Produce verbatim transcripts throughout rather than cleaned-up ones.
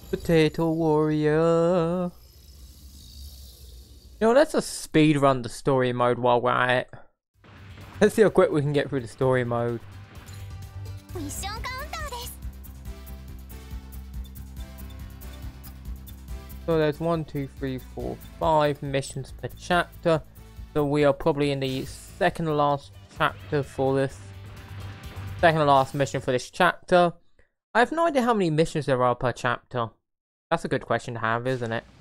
Potato Warrior. You know, let's just speed run the story mode while we're at it. Let's see how quick we can get through the story mode. So there's one, two, three, four, five missions per chapter. So we are probably in the second to last chapter for this. Second to last mission for this chapter. I have no idea how many missions there are per chapter. That's a good question to have, isn't it?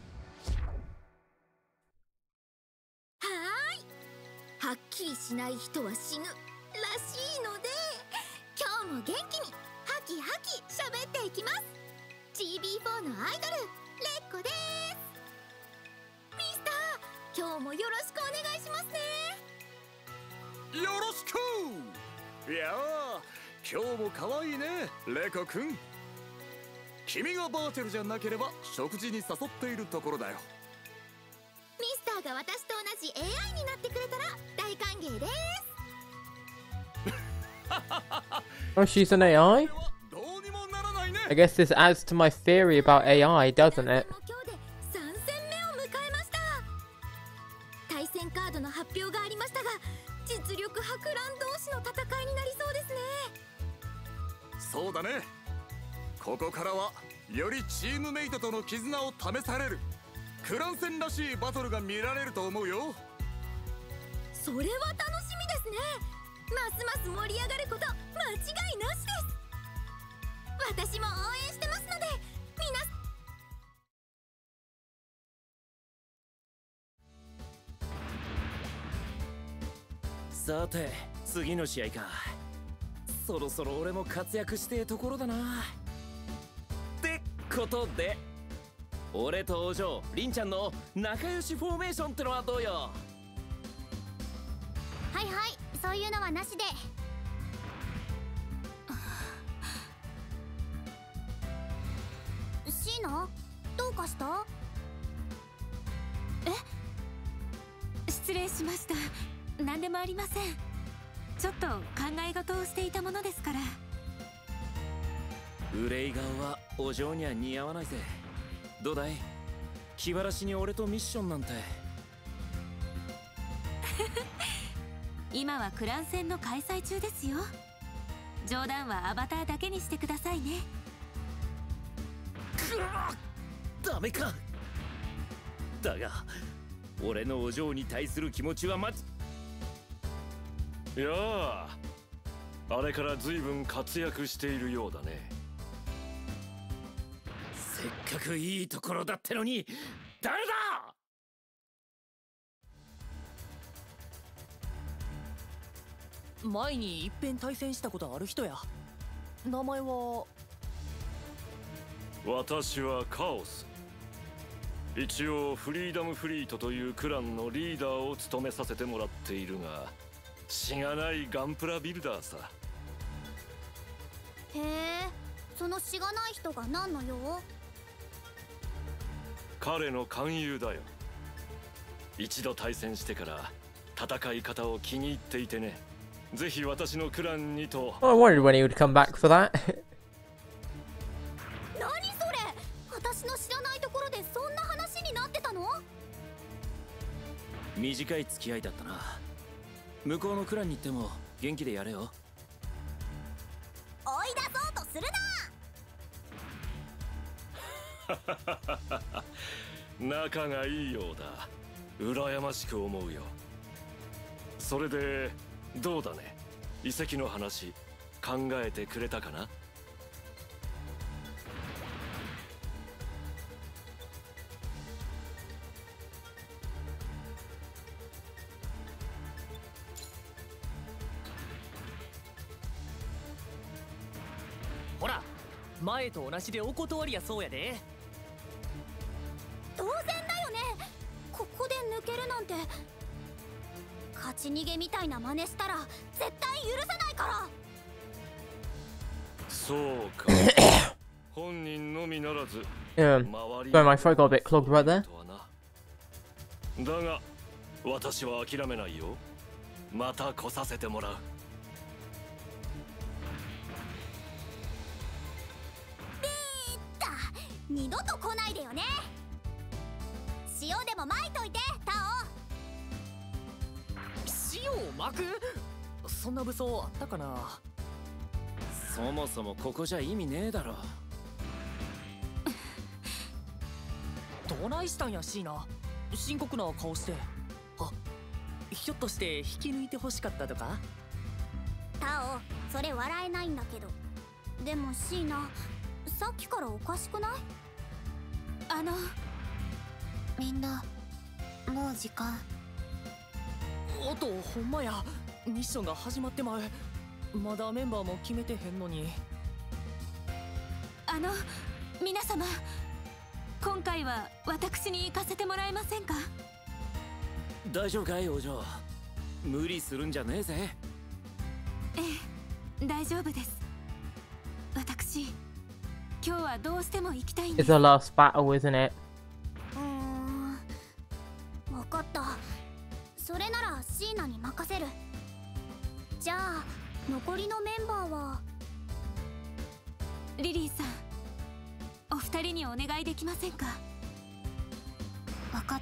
はっきりしない人は死ぬらしいので、今日も元気にハキハキ喋っていきます。 ジービーフォー のアイドルレッコです。ミスター、今日もよろしくお願いしますね。 よろしく。いやー、今日も可愛いね、レコくん。君がバーチャルじゃなければ食事に誘っているところだよ。 ミスターが私と同じ エーアイ になってくれたら大歓迎です。 Oh, she's an A I? I guess this adds to my theory about A I, doesn't it? さん戦目を迎えました。対戦カードの発表がありましたが、実力伯楽同士の戦いになりそうですね。 そうだね。ここからはよりチームメイトとの絆を試されるクラン戦らしいバトルが見られると思うよ。 それは楽しみですね。ますます盛り上がること間違いなしです。私も応援してますので、 みなさて次の試合か。そろそろ俺も活躍してえところだな。ってことで俺とお嬢りんちゃんの仲良しフォーメーションってのはどうよ。 はいはい、そういうのはなしで。シーナ、どうかした？ え？失礼しました。何でもありません。ちょっと考え事をしていたものですから。 憂い顔はお嬢には似合わないぜ。どうだい？気晴らしに俺とミッションなんて。 今はクラン戦の開催中ですよ。冗談はアバターだけにしてくださいね。 くらダメか。だが俺のお嬢に対する気持ちはまず。 いやあ、あれから随分活躍しているようだね。 せっかくいいところだってのに誰だ。 前に一遍対戦したことある人や。名前は？ 私はカオス。一応フリーダムフリートというクランのリーダーを務めさせてもらっているが、しがないガンプラビルダーさ。 へえ、そのしがない人が何の用？ 彼の勧誘だよ。一度対戦してから戦い方を気に入っていてね。ぜひ私のクランにと。 I wondered when he would come back for that. 何それ？私の知らないところでそんな話になってたの？ 短い付き合いだったな。向こうのクランに行っても元気でやれよ。 追い出そうとするな。仲がいいようだ。羨ましく思うよ。それでどうだね、遺跡の話考えてくれたかな。 ほら、前と同じでお断りやそうやで。 当然だよね。ここで抜けるなんて。勝ち逃げみたいな真似したら絶対許さないから。 そうか。本人のみならず。 Yeah. Sorry, my throat got a bit clogged right there. だが私は諦めないよ。また来させてもらう。 二度と来ないでよね。塩でも撒いといてタ塩を巻く？そんな武装あったかな。 そもそもここじゃ意味ねえだろ。 どないしたんやシーナ、深刻な顔して。あ、ひょっとして引き抜いてほしかったとか？ オタオ、それ笑えないんだけど。でもシーナ、さっきからおかしくない？ あのみんなもう時間。 あとほんまや、ミッションが始まってまう。まだメンバーも決めてへんのに。 あの皆様、今回は私に行かせてもらえませんか？ 大丈夫かい王女、無理するんじゃねえぜ。 ええ、大丈夫です。私今日はどうしても行きたいんで It's す。 the last battle, isn't it? うーん、分かった。それならシーナに任せる。じゃあ残りのメンバーは。 リリーさん、お二人にお願いできませんか？ 分かった。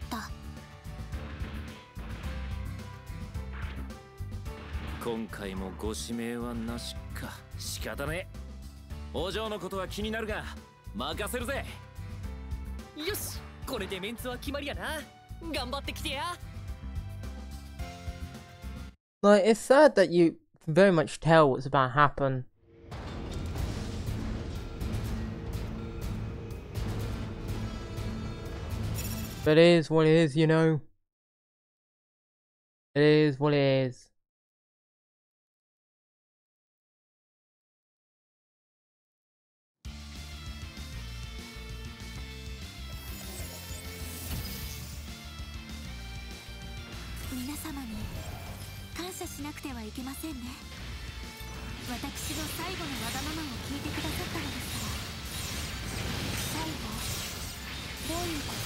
今回もご指名はなしか。仕方ねえ。お嬢のことは気になるが任せるぜ。 よし、これでメンツは決まりやな。頑張ってきてや。 Like, it's sad that you can very much tell what's about to happen. But it is what it is, you know. It is what it is. 皆様に感謝しなくてはいけませんね。私の最後のわがままを聞いてくださったのですから。 最後？どういうこと？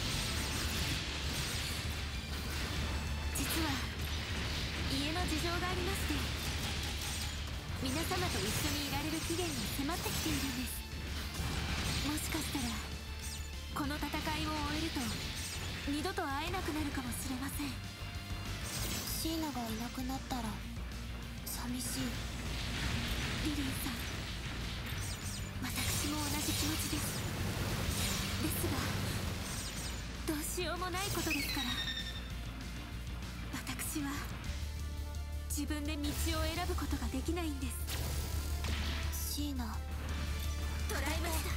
実は家の事情がありまして、皆様と一緒にいられる期限が迫ってきているんです。もしかしたらこの戦いを終えると二度と会えなくなるかもしれません。 シーナがいなくなったら寂しい。 リリーさん、私も同じ気持ちです。ですがどうしようもないことですから。私は自分で道を選ぶことができないんです。 シーナ、 捕らえました。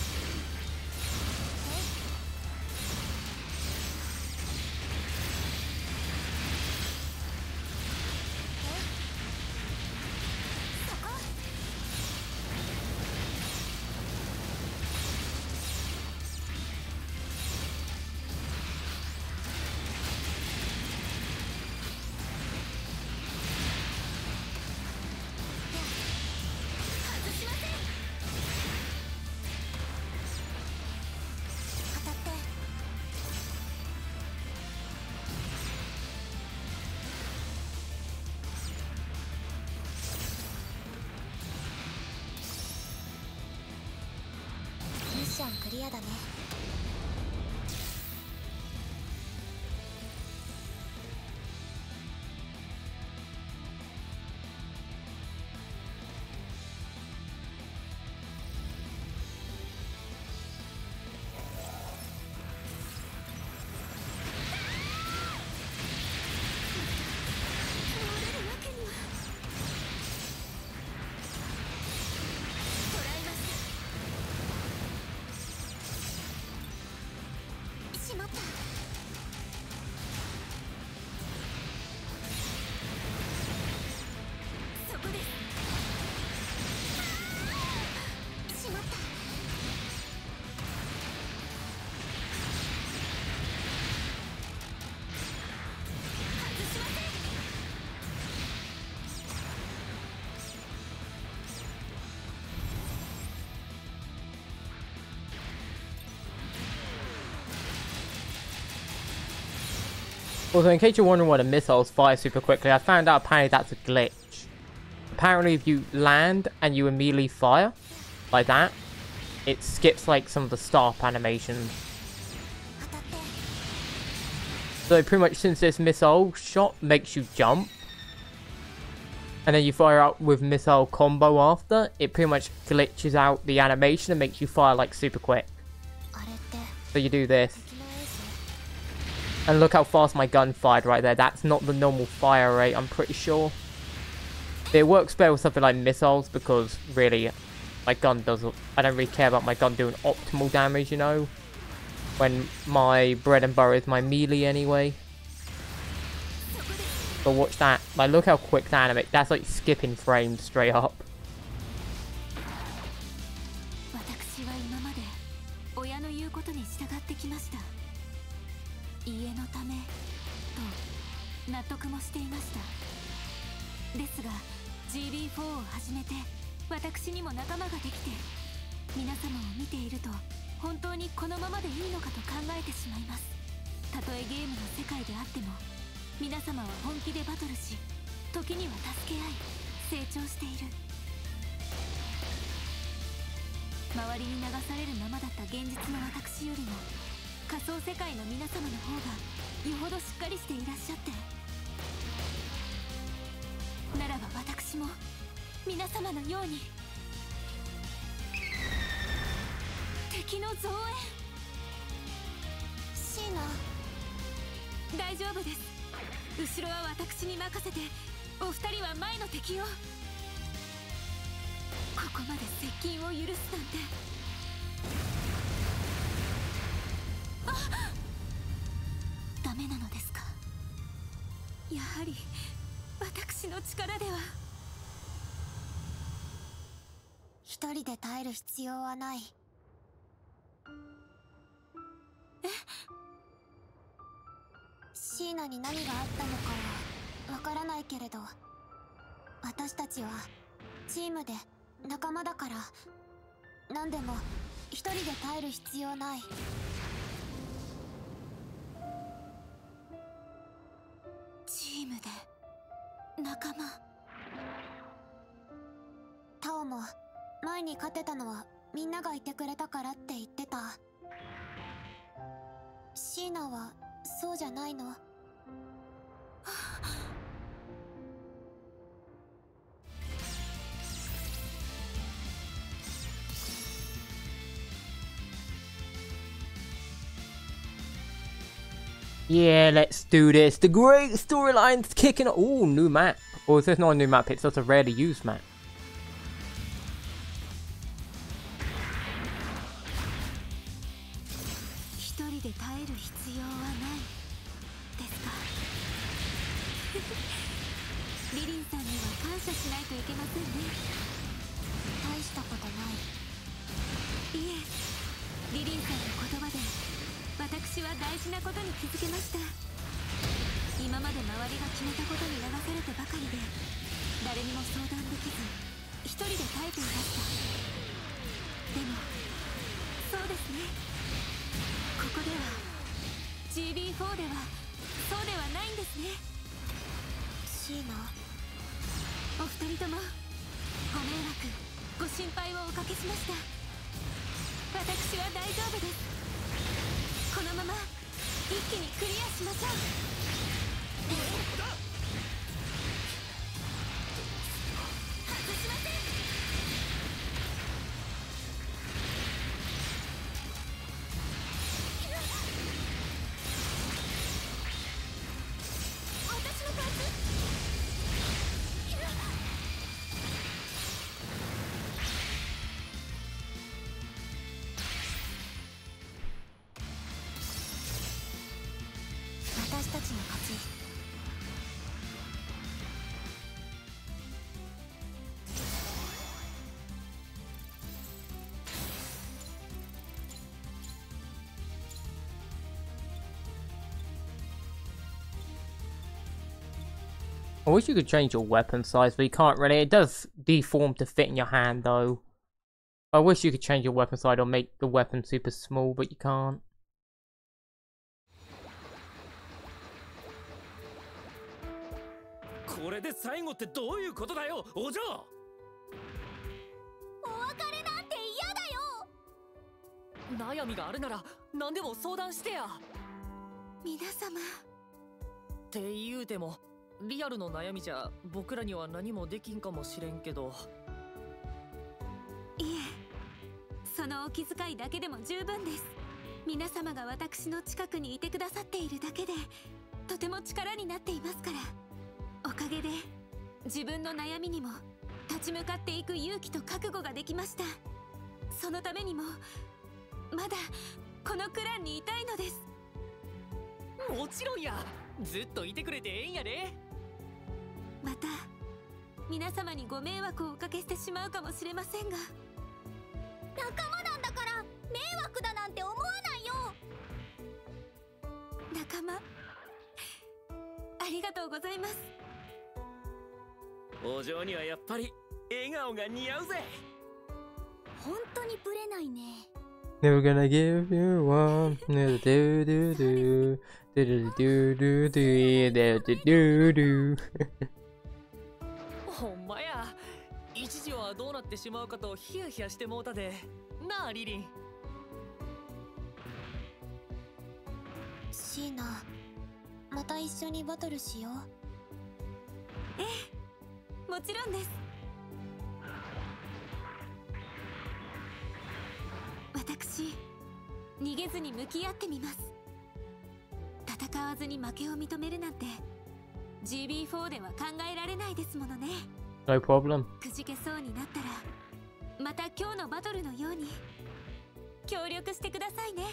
ミッションクリアだね。 しまった。そこです。しまった。外しません。 Also, in case you're wondering why the missiles fire super quickly, I found out apparently that's a glitch. Apparently if you land and you immediately fire, like that, it skips like some of the stop animations. So pretty much since this missile shot makes you jump, and then you fire out with missile combo after, it pretty much glitches out the animation and makes you fire like super quick. So you do this. And look how fast my gun fired right there. That's not the normal fire rate, I'm pretty sure. It works better with something like missiles because really, my gun does, I don't really care about my gun doing optimal damage, you know? When my bread and butter is my melee anyway. But watch that. Like, look how quick that animate. That's like skipping frames straight up. ジービーフォー を始めて私にも仲間ができて、皆様を見ていると本当にこのままでいいのかと考えてしまいます。たとえゲームの世界であっても皆様は本気でバトルし、時には助け合い成長している。周りに流されるままだった現実の私よりも仮想世界の皆様の方がよほどしっかりしていらっしゃって、ならば私も皆様のように敵の増援。 シーナ、 大丈夫です。後ろは私に任せて、お二人は前の敵を。ここまで接近を許すなんて。あっ、ダメなのですか。やはり私の力では。 一人で耐える必要はない。 え？ シーナに何があったのかはわからないけれど、私たちはチームで仲間だから、何でも一人で耐える必要ない。 チームで仲間。 タオも前に勝てたのはみんながいてくれたからって言ってた。シーナはそうじゃないの？ Yeah, let's do this. The great storyline's kicking. Oh, new map. Or is this not a new map? It's just a rarely used map. 一人で耐える必要はないですか。リリンさんには感謝しないといけませんね。 大したことない。 いえ、リリンさんの言葉で私は大事なことに気づけました。今まで周りが決めたことに流されてばかりで、誰にも相談できず一人で耐えていました。でもそうですね、ここでは ジービーフォー ではそうではないんですね。 シーナ、 お二人ともご迷惑ご心配をおかけしました。私は大丈夫です。このまま一気にクリアしましょう。外しません。私のパーツ。 私たちの勝ち。 I wish you could change your weapon size, but you can't really. It does deform to fit in your hand, though. I wish you could change your weapon size or make the weapon super small, but you can't. これで最後ってどういうことだよ、お嬢。 お別れなんて嫌だよ。 悩みがあるなら何でも相談してや。 皆様。 って言うてもリアルの悩みじゃ僕らには何もできんかもしれんけど。 いえ、そのお気遣いだけでも十分です。皆様が私の近くにいてくださっているだけでとても力になっていますから。おかげで自分の悩みにも立ち向かっていく勇気と覚悟ができました。そのためにもまだこのクランにいたいのです。 もちろんや。ずっといてくれてええんやで。 また皆様にご迷惑をおかけしてしまうかもしれませんが、 仲間なんだから迷惑だなんて思わないよ。 仲間、ありがとうございます。 お嬢にはやっぱり笑顔が似合うぜ。 本当にブレないね。 Never gonna give you one. Do do do do do do do do do do. ほんまや。一時はどうなってしまうかとヒヤヒヤしてもうたでなあリリン。 シーナ、また一緒にバトルしよう。 ええ、もちろんです。私、逃げずに向き合ってみます。戦わずに負けを認めるなんて ジービーフォー では考えられないですものね。 No problem. くじけそうになったらまた今日のバトルのように協力してくださいね。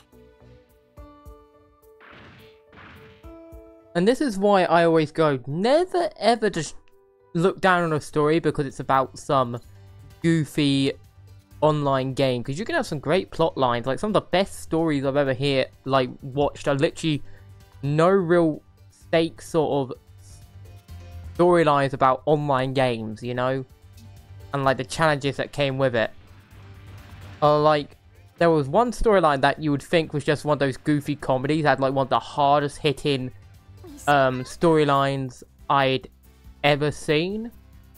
And this is why I always go, never ever just look down on a story because it's about some goofy online game, because you can have some great plot lines. Like some of the best stories I've ever hear like watched are literally no real stakes sort of storylines about online games, you know, and like the challenges that came with it. Uh, like there was one storyline that you would think was just one of those goofy comedies, had like one of the hardest hitting um storylines I'd ever seen.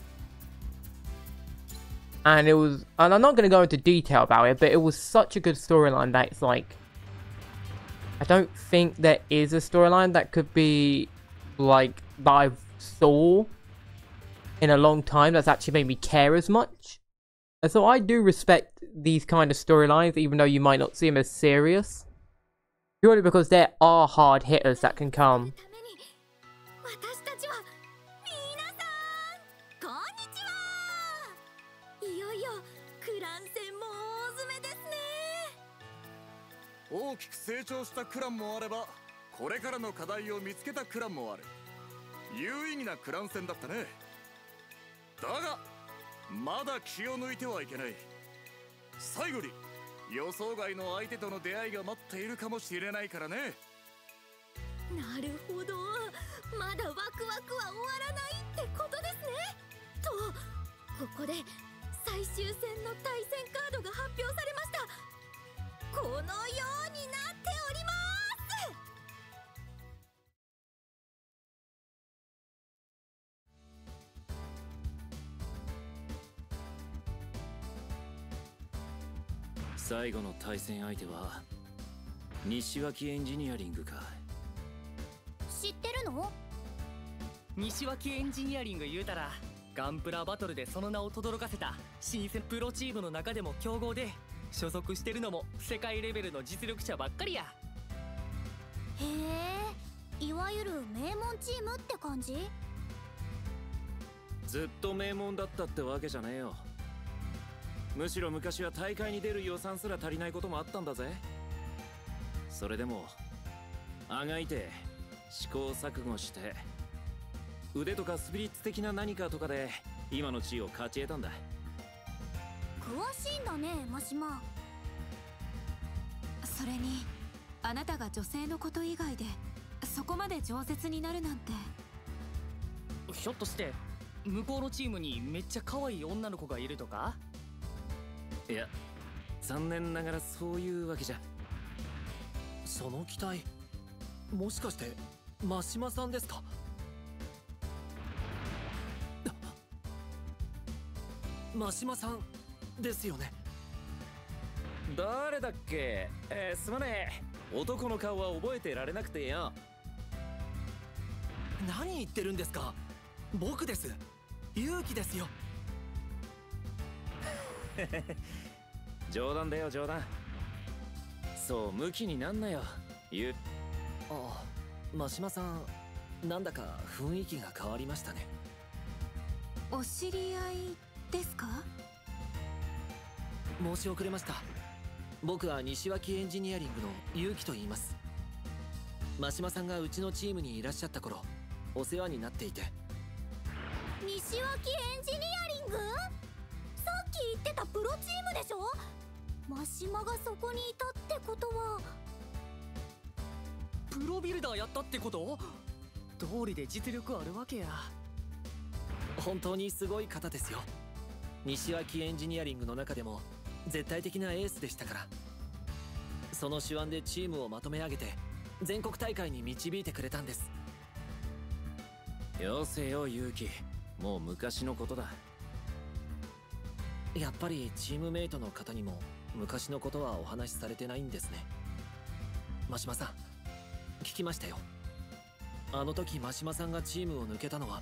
And it was, and I'm not going to go into detail about it, but it was such a good storyline that it's like, I don't think there is a storyline that could be like that I've saw in a long time that's actually made me care as much. And so I do respect these kind of storylines, even though you might not see them as serious, purely because there are hard hitters that can come. 私たちは皆さんこんにちは。いよいよクラン戦も大詰めですね。 大きく成長したクランもあれば、これからの課題を見つけたクランもある。有意義なクラン戦だったね。だがまだ気を抜いてはいけない。最後に予想外の相手との出会いが待っているかもしれないからね。 なるほど、まだワクワクは終わらないってことですね。と、ここで最終戦の対戦カードが発表されました。このようになっております。 最後の対戦相手は西脇エンジニアリングか。 知ってるの？ 西脇エンジニアリング言うたらガンプラバトルでその名を轟かせた新鮮プロチームの中でも強豪で、所属してるのも世界レベルの実力者ばっかりや。 へえ、いわゆる名門チームって感じ？ ずっと名門だったってわけじゃねえよ。むしろ昔は大会に出る予算すら足りないこともあったんだぜ。それでもあがいて試行錯誤して腕とかスピリッツ的な何かとかで今の地位を勝ち得たんだ。 詳しいんだね、マシマ。 それにあなたが女性のこと以外でそこまで饒舌になるなんて。 ひょっとして向こうのチームにめっちゃ可愛い女の子がいるとか？ いや、残念ながらそういうわけじゃ。 その機体、もしかして真島さんですか？真島さんですよね。 誰だっけ、えー、すまねえ。男の顔は覚えてられなくてよ。 何言ってるんですか。僕です。勇気ですよ。 冗談だよ冗談。そうムキになんなよ。ゆあ、真島さん、なんだか雰囲気が変わりましたね。 お知り合いですか？ 申し遅れました。僕は西脇エンジニアリングの勇気と言います。真島さんがうちのチームにいらっしゃった頃、お世話になっていて。 西脇エンジニアリング？さっき言ってたプロチームでしょ？真島がそこにいたってことはプロビルダーやったってこと？道理で実力あるわけや。 本当にすごい方ですよ。西脇エンジニアリングの中でも絶対的なエースでしたから。その手腕でチームをまとめ上げて全国大会に導いてくれたんです。 よせよ勇気、もう昔のことだ。 やっぱりチームメイトの方にも昔のことはお話しされてないんですね。真島さん、聞きましたよ。あの時真島さんがチームを抜けたのは。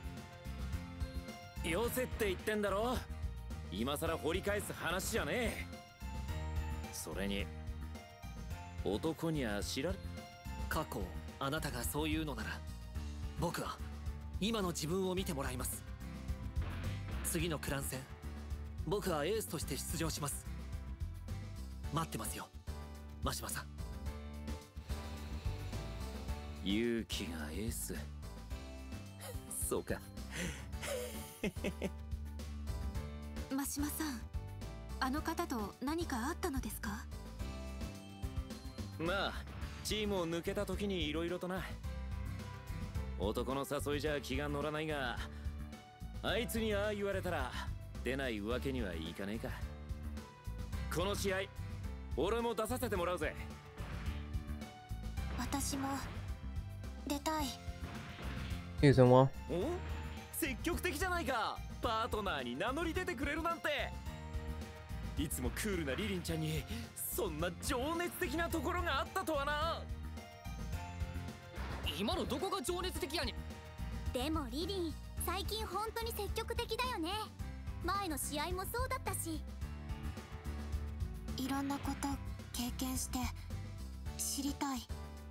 よせって言ってんだろ。今さら掘り返す話じゃねえ。それに男には知られ。 過去あなたがそう言うのなら、僕は今の自分を見てもらいます。次のクラン戦、僕はエースとして出場します。待ってますよ真島さん。 勇気がエースそうか。 真島さん、あの方と何かあったのですか？ まあチームを抜けた時に色々とな。男の誘いじゃ気が乗らないが、あいつにああ言われたら出ないわけにはいかねえか。この試合俺も出させてもらうぜ。 私も出たい。 シーズンワン。 お、積極的じゃないか。パートナーに名乗り出てくれるなんて。いつもクールなリリンちゃんにそんな情熱的なところがあったとはな。 今のどこが情熱的やねん。 でもリリン、最近本当に積極的だよね。前の試合もそうだったし。 いろんなこと経験して知りたい。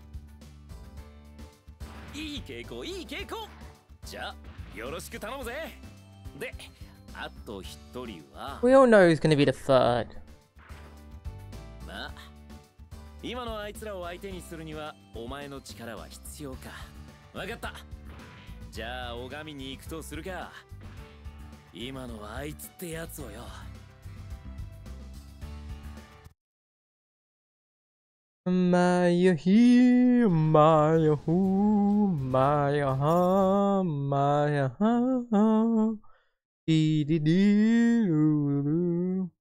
いい傾向いい傾向。じゃあよろしく頼むぜ。で、あと一人は We all know who's gonna be the third. まあ今のあいつらを相手にするにはお前の力は必要か。わかった。じゃあ拝みに行くとするか。今のあいつってやつをよ。 Maya here, Maya who, Maya ha, Maya ha, dee dee dee doo doo.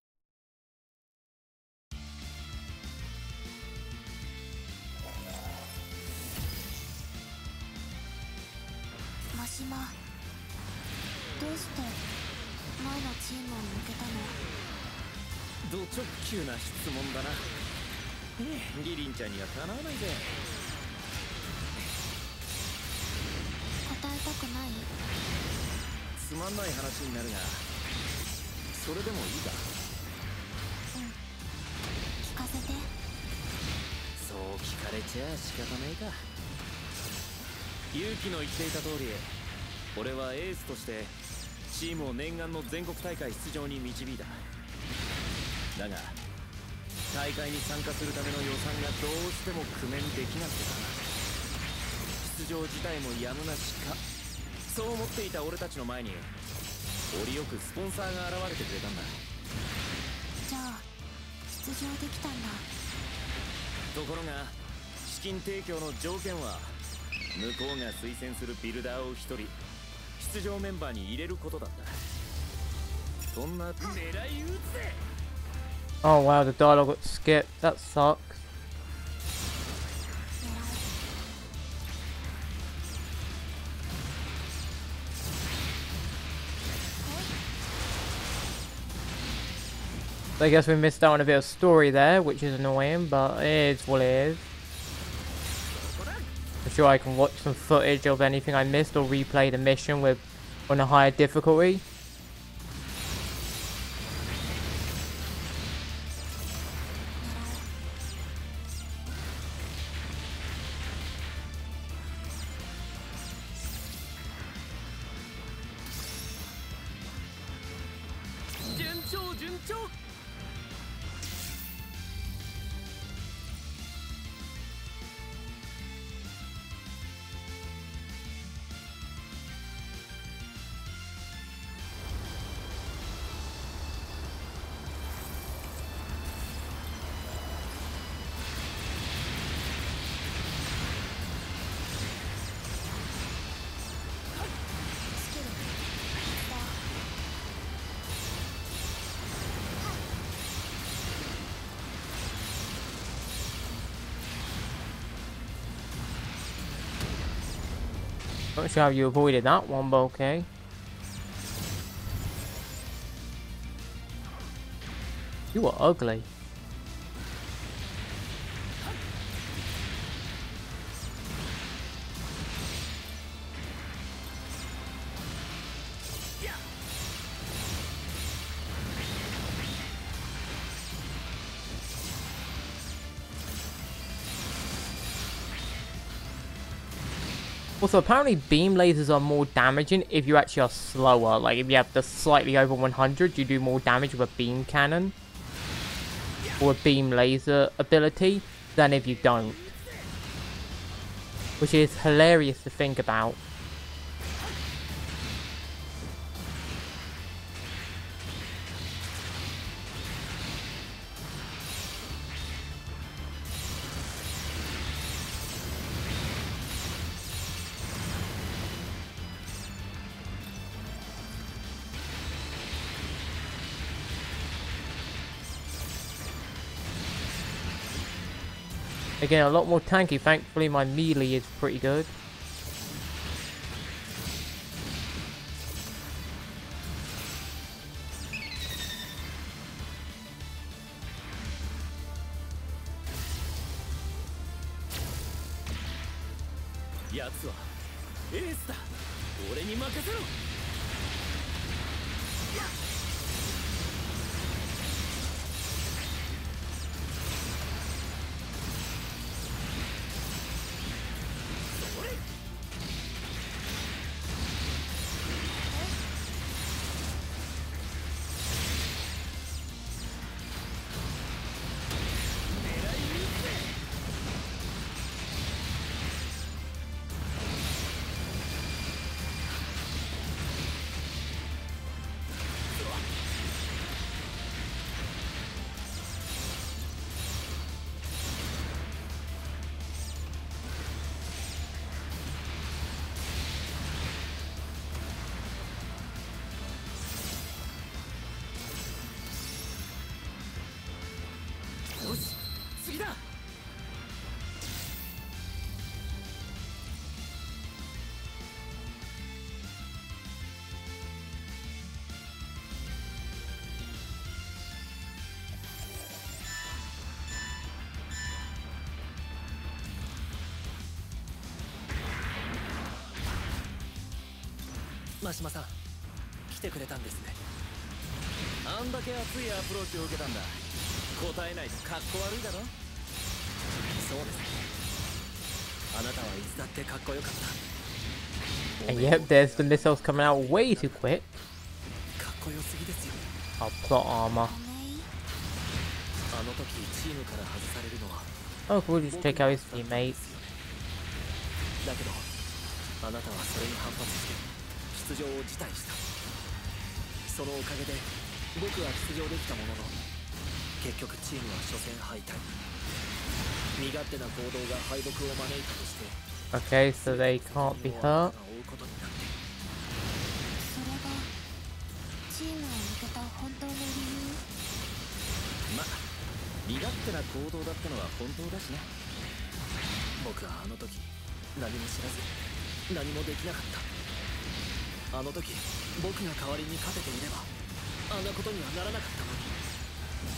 真島、どうして前のチームを抜けたの？ ド直球な質問だな。リリンちゃんにはかなわないぜ。 答えたくない？ つまんない話になるが、それでもいいか。 うん、聞かせて。 そう聞かれちゃ仕方ねえか。勇気の言っていた通り、俺はエースとしてチームを念願の全国大会出場に導いた。だが大会に参加するための予算がどうしても工面できなくてな。出場自体もやむなしか。そう思っていた俺たちの前に折よくスポンサーが現れてくれたんだ。 じゃあ出場できたんだ。 ところが資金提供の条件は向こうが推薦するビルダーを一人出場メンバーに入れることだった。そんな狙い撃つぜ。 Oh wow, the dialogue got skipped. That sucks. 狙い。 So I guess we missed out on a bit of story there, which is annoying, but it is what it is. I'm sure I can watch some footage of anything I missed or replay the mission with on a higher difficulty. Not sure how you avoided that one, but okay. You are ugly. Also, apparently beam lasers are more damaging if you actually are slower. Like, if you have the slightly over one hundred, you do more damage with a beam cannon or a beam laser ability than if you don't. Which is hilarious to think about. Again, a lot more tanky. Thankfully, my melee is pretty good. 真島さん、来てくれたんですね。 あんだけ熱いアプローチを受けたんだ。答えないとかっこ悪いだろ。 そうですね。あなたはいつだってかっこよかった。 And yep, there's the missiles coming out way too quick. かっこよすぎですよ。 Oh, plot armor. あの時チームから外されるのは。 Oh, we'll just take out his teammates. だけど、あなたはそれに反発して。 出場を辞退した。そのおかげで僕は出場できたものの、結局チームは初戦敗退。身勝手な行動が敗北を招いたとして。 Okay, so they can't be hurt. それがチームを抜けた本当の理由。 ま、身勝手な行動だったのは本当だしね。 僕はあの時何も知らず何もできなかった。 あの時僕が代わりに勝てていればあんなことにはならなかったのに。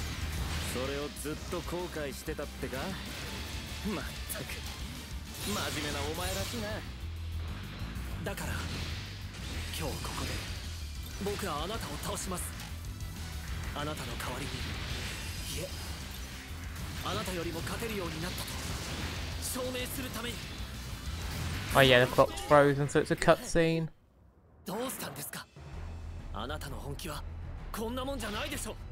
それをずっと後悔してたってか。まったく真面目なお前らしいな。 だから今日ここで僕はあなたを倒します。あなたの代わりに、いえ、あなたよりも勝てるようになったと証明するために。 Oh yeah, the clock's frozen, so it's a cutscene. どうしたんですか。あなたの本気はこんなもんじゃないでしょ。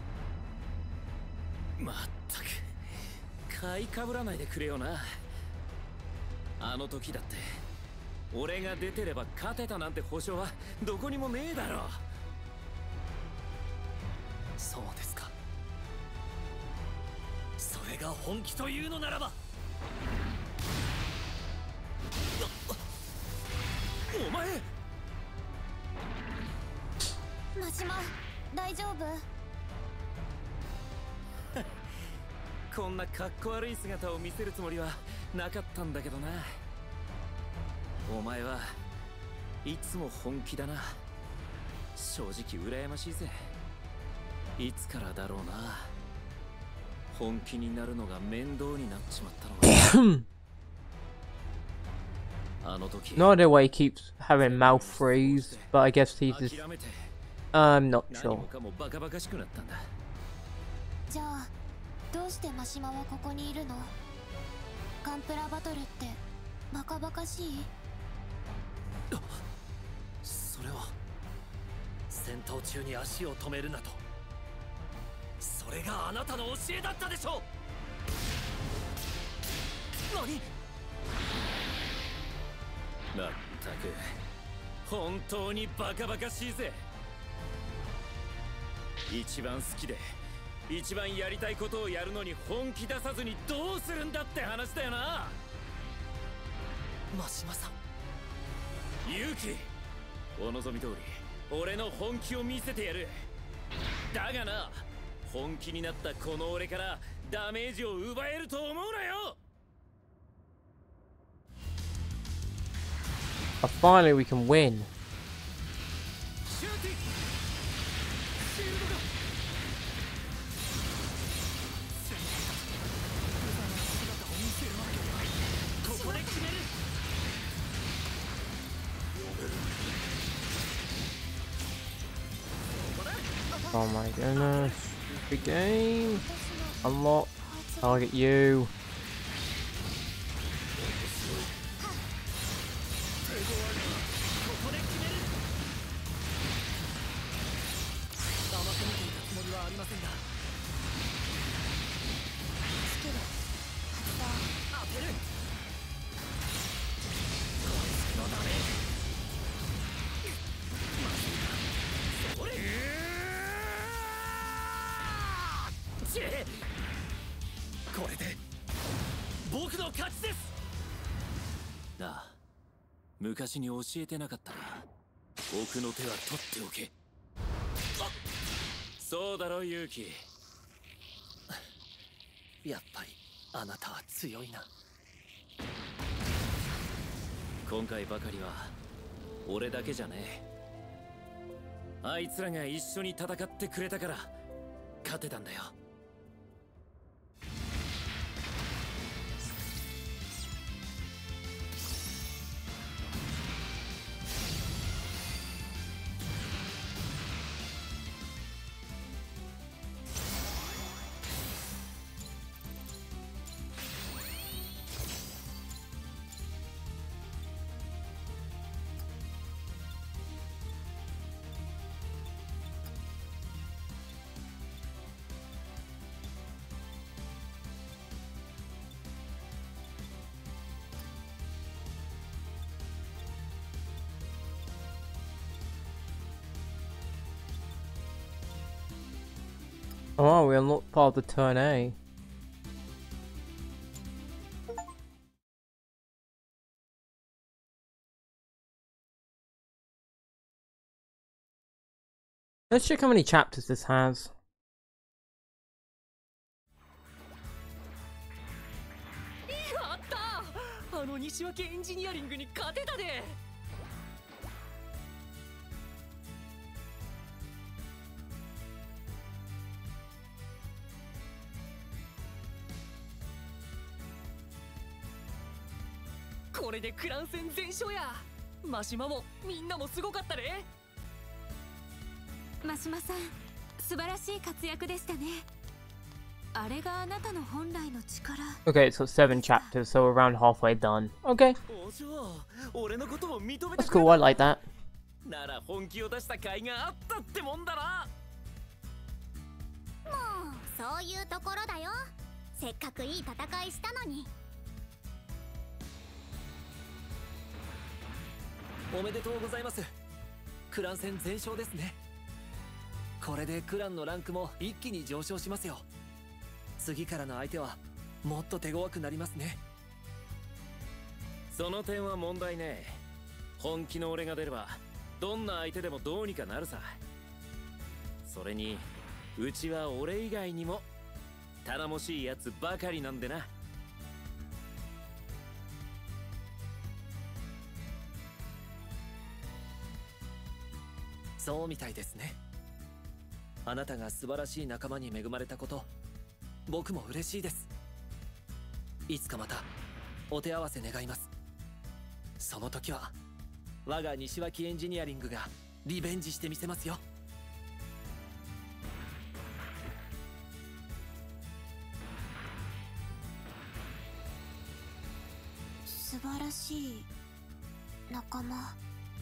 まったく買いかぶらないでくれよな。あの時だって俺が出てれば勝てたなんて保証はどこにもねえだろ。 そうですか。それが本気というのならば。お前真島、大丈夫？ こんなかっこ悪い姿を見せるつもりはなかったんだけどな。お前はいつも本気だな。正直羨ましいぜ。いつからだろうな、本気になるのが面倒になっちまったのは。あの時 No idea why he keeps having mouth freeze, but I guess he's just... 諦めて I'm not 何 sure. もかもバカバカしくなったんだ。 じゃあどうして真島はここにいるの？ガンプラバトルってバカバカしい？ それは戦闘中に足を止めるなと、それがあなたの教えだったでしょう。何？ まったく本当にバカバカしいぜ。一番好きで一番やりたいことをやるのに本気出さずにどうするんだって話だよな。 真島さん、 勇気、お望み通り俺の本気を見せてやる。だがな、本気になったこの俺からダメージを奪えると思うなよ。 But finally we can win. シューティングシールドがここで決める。 Oh my goodness. Big game. Unlock. Target you. ここで決める。甘く見ていたつもりはありませんが、 スキル発動。 当てる。こいつのダメージ。それ。チェ。これで僕の勝ちです。 なあ、昔に教えてなかったな。奥の手は取っておけ。そうだろ勇気。 やっぱりあなたは強いな。 今回ばかりは俺だけじゃねえ。あいつらが一緒に戦ってくれたから勝てたんだよ。 Oh, we unlocked part of the turn A. Let's check how many chapters this has. やったー、あの西脇エンジニアリングに勝てたで。 これでクラン戦全勝や。マシマもみんなもすごかったね。 マシマさん、素晴らしい活躍でしたね。あれがあなたの本来の力。 Okay, so seven chapters, so we're around halfway done. Okay, お嬢、俺のことを認めて that's くれ cool, I like that. なら本気を出した甲斐があったってもんだな。 もうそういうところだよ。せっかくいい戦いしたのに。 おめでとうございます。クラン戦全勝ですね。これでクランのランクも一気に上昇しますよ。次からの相手はもっと手強くなりますね。 その点は問題ねえ。本気の俺が出ればどんな相手でもどうにかなるさ。それにうちは俺以外にも頼もしいやつばかりなんでな。 そうみたいですね。あなたが素晴らしい仲間に恵まれたこと、僕も嬉しいです。いつかまたお手合わせ願います。その時は我が西脇エンジニアリングがリベンジしてみせますよ。 素晴らしい仲間。 あ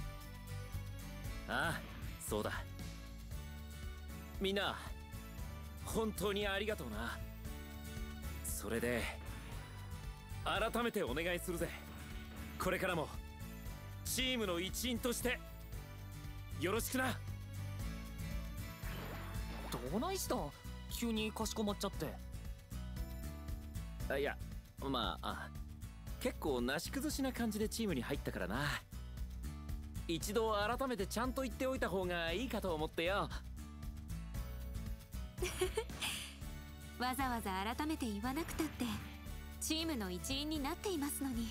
あ、そうだ。みんな本当にありがとうな。それで改めてお願いするぜ。これからもチームの一員としてよろしくな。 どないした？急にかしこまっちゃって。 あ、いや、まあ、あ、結構なし崩しな感じでチームに入ったからな。一度改めてちゃんと言っておいた方がいいかと思ってよ。 わざわざ改めて言わなくたってチームの一員になっていますのに。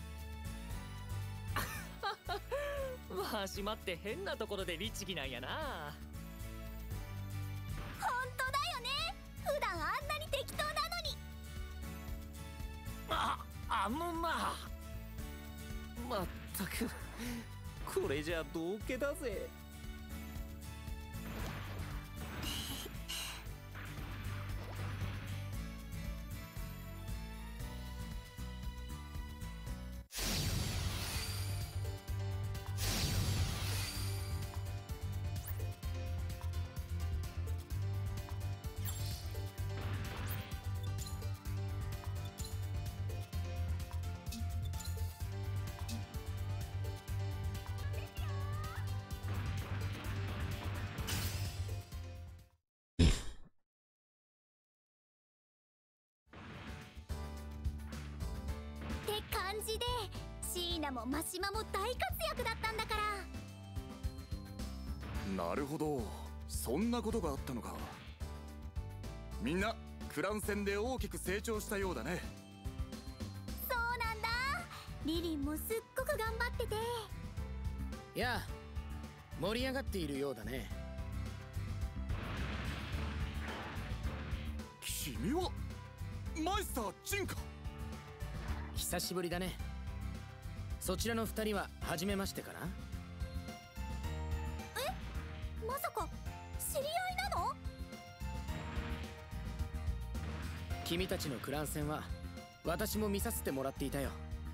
わしまって変なところで律儀なんやな。 本当だよね。普段あんなに適当なのに。 あ、あのな。まったくこれじゃ道家だぜ。 って感じでシーナもマシマも大活躍だったんだから。 なるほど、そんなことがあったのか。みんなクラン戦で大きく成長したようだね。 そうなんだ。リリンもすっごく頑張ってて。 いや、盛り上がっているようだね。 君はマイスタージンか。 久しぶりだね。そちらの二人は初めましてかな。 え、まさか知り合いなの？ 君たちのクラン戦は私も見させてもらっていたよ。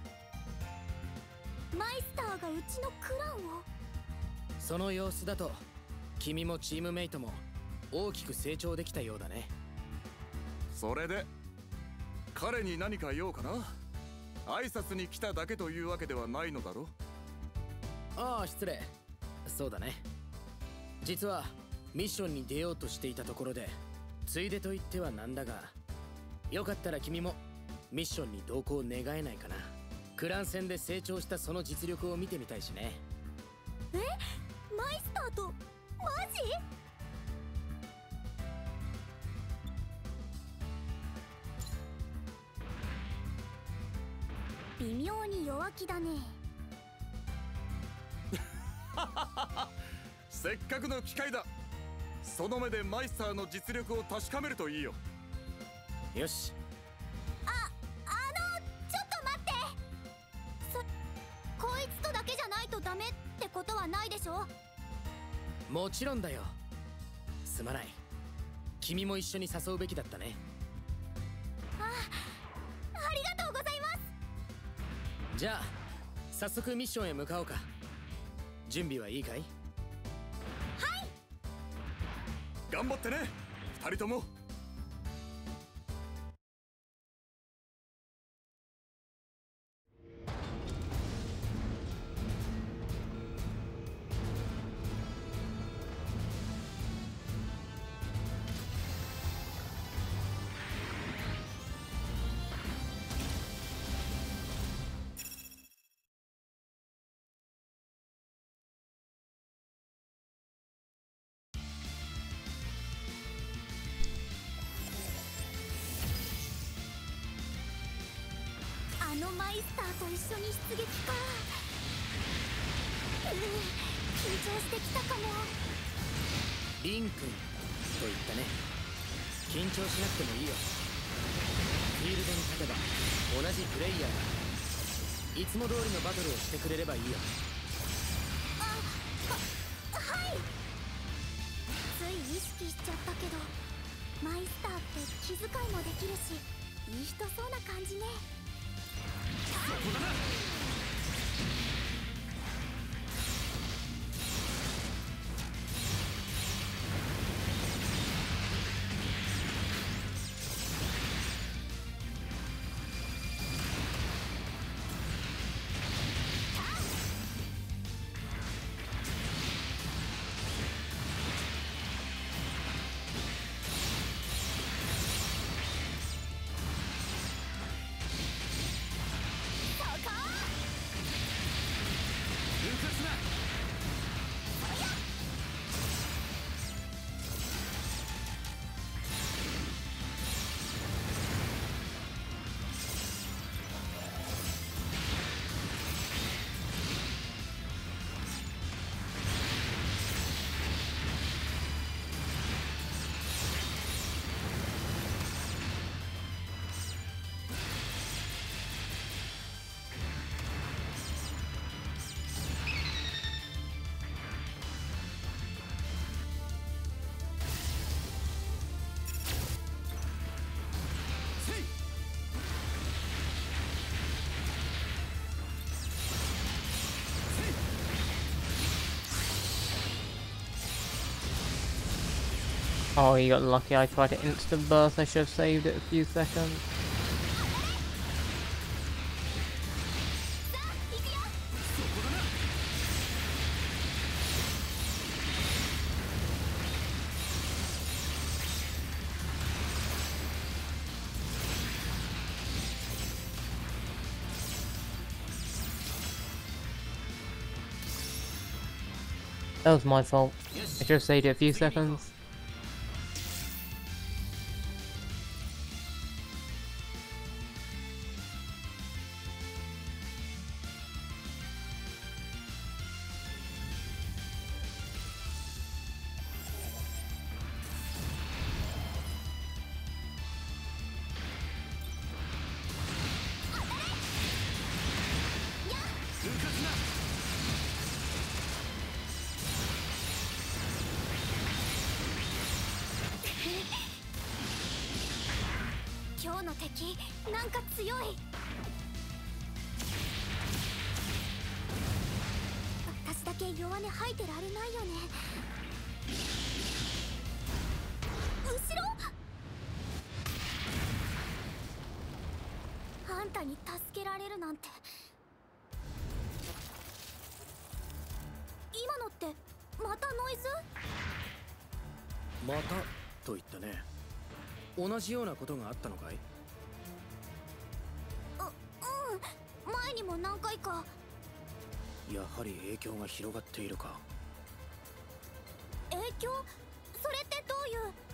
マイスターがうちのクランを。 その様子だと君もチームメイトも大きく成長できたようだね。 それで彼に何か用かな。挨拶に来ただけというわけではないのだろ。 ああ、失礼。そうだね。実はミッションに出ようとしていたところで、ついでと言ってはなんだが、よかったら君もミッションに同行願えないかな。クラン戦で成長したその実力を見てみたいしね。 え、マイスターとマジ？微妙に弱気だね。 せっかくの機会だ。その目でマイスターの実力を確かめるといいよ。 よし。 あ、あの、ちょっと待って。 ゃないとダメってことはないでしょ。 もちろんだよ。すまない。君も一緒に誘うべきだったね。 あありがとうございます。 じゃあ早速ミッションへ向かおうか。準備はいいかい？ はい。 頑張ってね二人とも。 あのマイスターと一緒に出撃か。うん、緊張してきたかも。 リン君と言ったね。緊張しなくてもいいよ。フィールドに立てば同じプレイヤーだ。いつも通りのバトルをしてくれればいいよ。 あ、は、はい。つい意識しちゃったけど、マイスターって気遣いもできるし、いい人そうな感じね。 そこだな。 Oh, you got lucky. I tried to instant burst. I should have saved it a few seconds. That was my fault. I should have saved it a few seconds. なんか強い。私だけ弱音吐いてられないよね。後ろ？あんたに助けられるなんて。今のってまたノイズ？ またと言ったね。同じようなことがあったのかい？ 前にも何回か。 やはり影響が広がっているか。 影響？それってど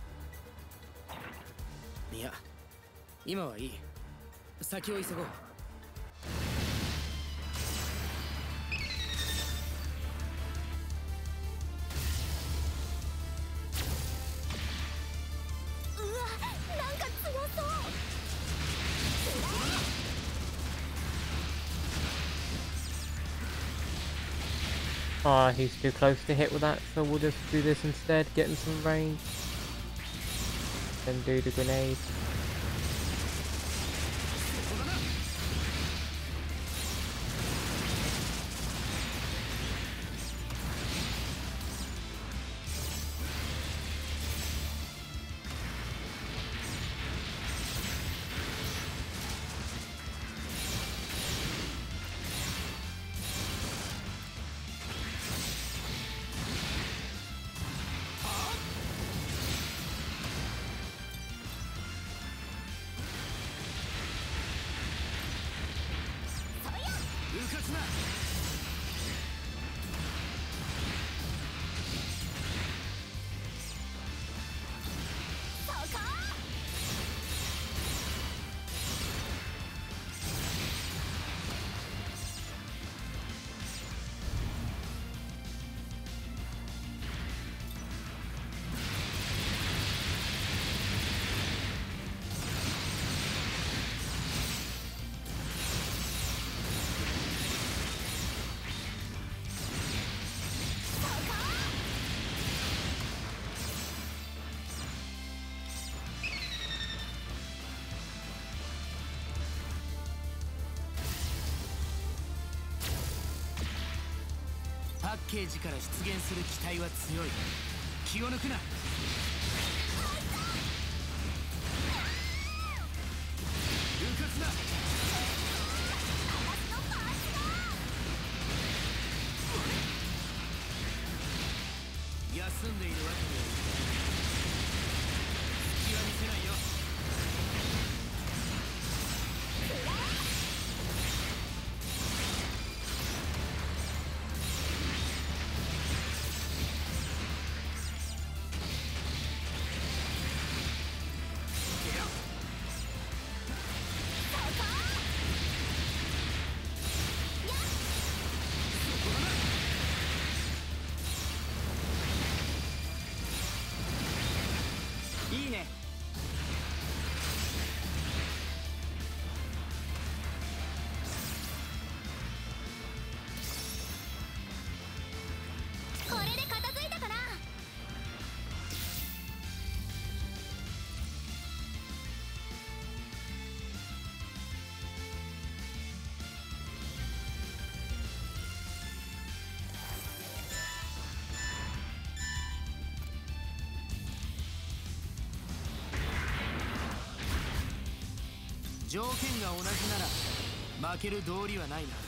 ういう？ いや、今はいい。先を急ごう。 うわ、なんか強そう。 Ah, oh, he's too close to hit with that, so we'll just do this instead, get him some range. Then do the grenade. パッケージから出現する機体は強い。気を抜くな。休んでいるわけにはいかない。隙は見せないよ。いいね。 これで片付いたかな。 条件が同じなら負ける道理はないな。ね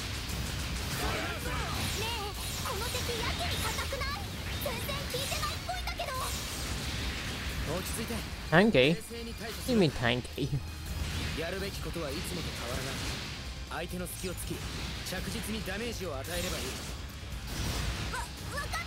え、この敵やけに硬くない？全然効いてないっぽいんだけど。 落ち着いて。 Tanky? You mean tanky? やるべきことはいつもと変わらない。相手の隙を突き、着実にダメージを与えればいい。 わ、わかった。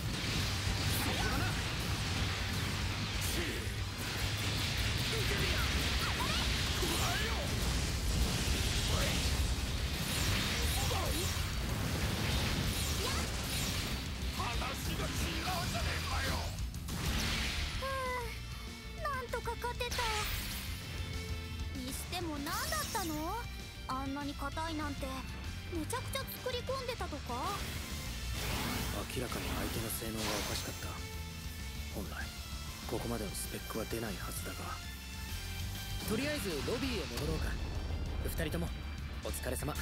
なんとか勝てた。にしても何だったの？あんなに硬いなんてめちゃくちゃ作り込んでたとか？ 明らかに相手の性能がおかしかった。本来ここまでのスペックは出ないはずだが、とりあえずロビーへ戻ろうか。二人ともお疲れ様。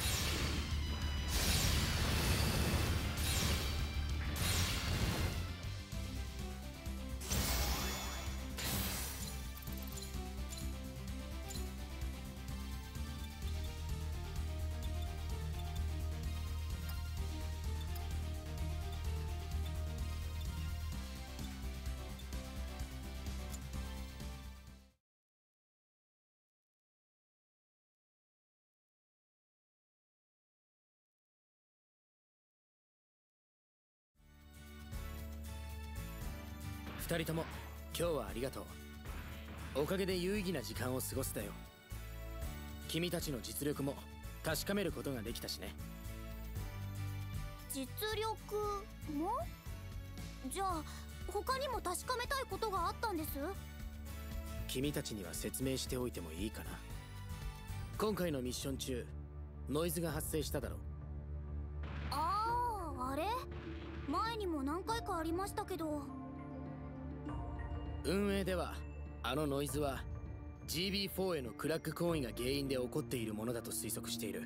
二人とも今日はありがとう。おかげで有意義な時間を過ごせたよ。君たちの実力も確かめることができたしね。 実力も？じゃあ他にも確かめたいことがあったんです？ 君たちには説明しておいてもいいかな。今回のミッション中ノイズが発生しただろう。 ああ、あれ？ れ前にも何回かありましたけど。 運営ではあのノイズは ジービーフォー へのクラック行為が原因で起こっているものだと推測している。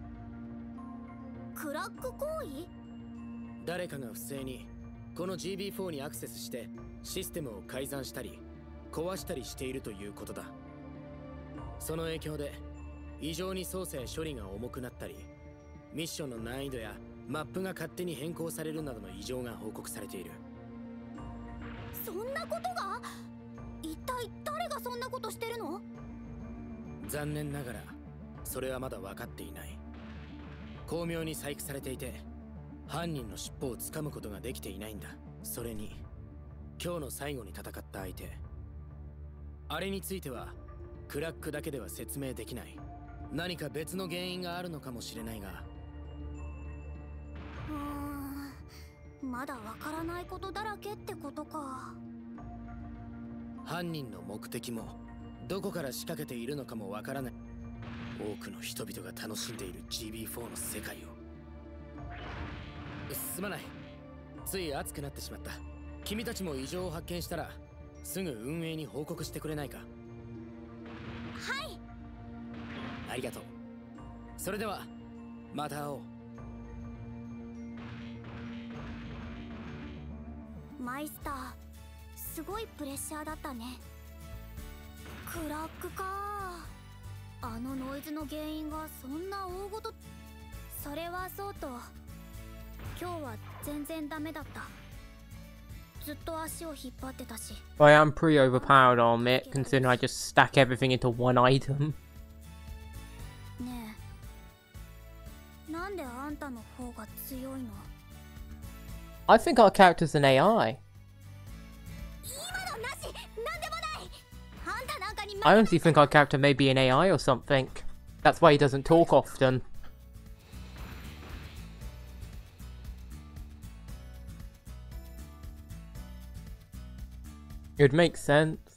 クラック行為？ 誰かが不正にこの ジービーフォー にアクセスしてシステムを改ざんしたり壊したりしているということだ。その影響で異常に操作や処理が重くなったり、ミッションの難易度やマップが勝手に変更されるなどの異常が報告されている。 そんなことが？一体誰がそんなことしてるの？ 残念ながらそれはまだ分かっていない。巧妙に細工されていて犯人の尻尾をつかむことができていないんだ。それに今日の最後に戦った相手、あれについてはクラックだけでは説明できない。何か別の原因があるのかもしれないが。 うーん、まだわからないことだらけってことか。 犯人の目的もどこから仕掛けているのかもわからない。多くの人々が楽しんでいる ジービーフォー の世界を。すまない、つい熱くなってしまった。君たちも異常を発見したらすぐ運営に報告してくれないか？ はい。 ありがとう。それではまた会おう。 マイスター、すごいプレッシャーだったね。クラックか。あのノイズの原因がそんな大ごと。それはそうと今日は全然ダメだった。ずっと足を引っ張ってたし。 I am pretty overpowered, I'll admit, considering I just stack everything into one item. ねえ、なんであんたの方が強いの？ I think our character's an A I. 今のなし、なんでもない。あんたなんかに I honestly think our character may be an A I or something. That's why he doesn't talk often. It would make sense.